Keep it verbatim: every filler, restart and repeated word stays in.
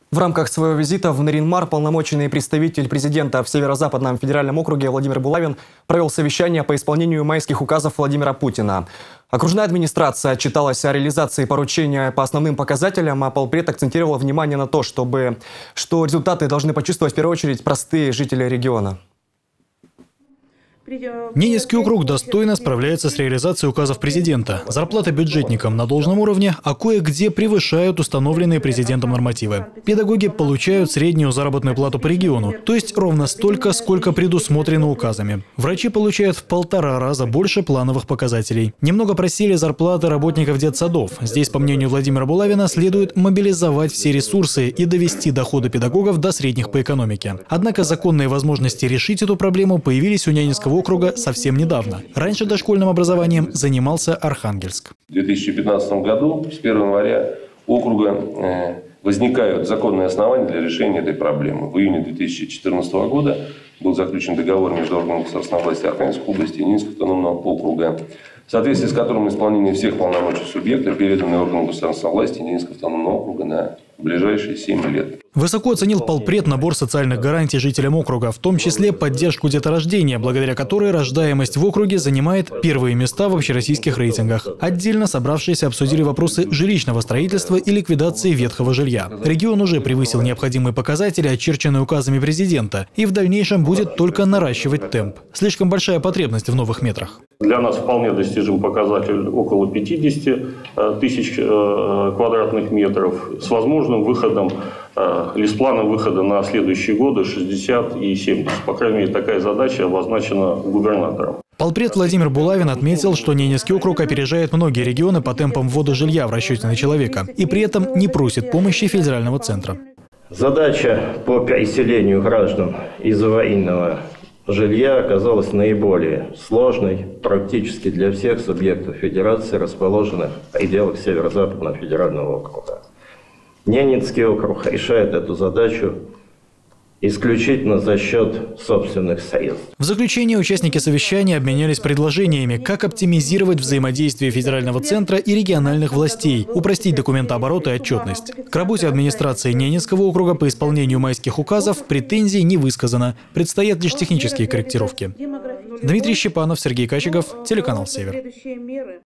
В рамках своего визита в Нарьян-Мар полномоченный представитель президента в Северо-Западном федеральном округе Владимир Булавин провел совещание по исполнению майских указов Владимира Путина. Окружная администрация отчиталась о реализации поручения по основным показателям, а полпред акцентировал внимание на то, чтобы, что результаты должны почувствовать в первую очередь простые жители региона. Ненецкий округ достойно справляется с реализацией указов президента. Зарплата бюджетникам на должном уровне, а кое-где превышают установленные президентом нормативы. Педагоги получают среднюю заработную плату по региону, то есть ровно столько, сколько предусмотрено указами. Врачи получают в полтора раза больше плановых показателей. Немного просели зарплаты работников детсадов. Здесь, по мнению Владимира Булавина, следует мобилизовать все ресурсы и довести доходы педагогов до средних по экономике. Однако законные возможности решить эту проблему появились у Ненецкого округа совсем недавно. Раньше дошкольным образованием занимался Архангельск. В две тысячи пятнадцатом году, с первого января, округа возникают законные основания для решения этой проблемы. В июне две тысячи четырнадцатого года был заключен договор между органами государственной власти Архангельской области и Ненецкого автономного округа, в соответствии с которым исполнение всех полномочий субъекта переданы органам государственной власти Ненецкого автономного округа на ближайшие семь лет. Высоко оценил полпред набор социальных гарантий жителям округа, в том числе поддержку деторождения, благодаря которой рождаемость в округе занимает первые места в общероссийских рейтингах. Отдельно собравшиеся обсудили вопросы жилищного строительства и ликвидации ветхого жилья. Регион уже превысил необходимые показатели, очерченные указами президента, и в дальнейшем будет только наращивать темп. Слишком большая потребность в новых метрах. Для нас вполне достижим показатель около пятидесяти тысяч квадратных метров с возможным выходом или с планом выхода на следующие годы шестьдесят и семьдесят. По крайней мере, такая задача обозначена губернатором. Полпред Владимир Булавин отметил, что Ненецкий округ опережает многие регионы по темпам ввода жилья в расчете на человека и при этом не просит помощи федерального центра. Задача по переселению граждан из аварийного жилья оказалась наиболее сложной практически для всех субъектов федерации, расположенных в пределах Северо-Западного федерального округа. Ненецкий округ решает эту задачу исключительно за счет собственных средств. В заключение участники совещания обменялись предложениями, как оптимизировать взаимодействие федерального центра и региональных властей, упростить документооборот и отчетность. К работе администрации Ненецкого округа по исполнению майских указов претензий не высказано, предстоят лишь технические корректировки. Дмитрий Щепанов, Сергей Качегов, телеканал «Север».